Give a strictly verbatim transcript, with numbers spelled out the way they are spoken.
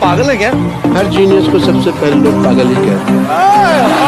पागल है क्या? हर जीनियस को सबसे पहले लोग पागल ही कहते हैं।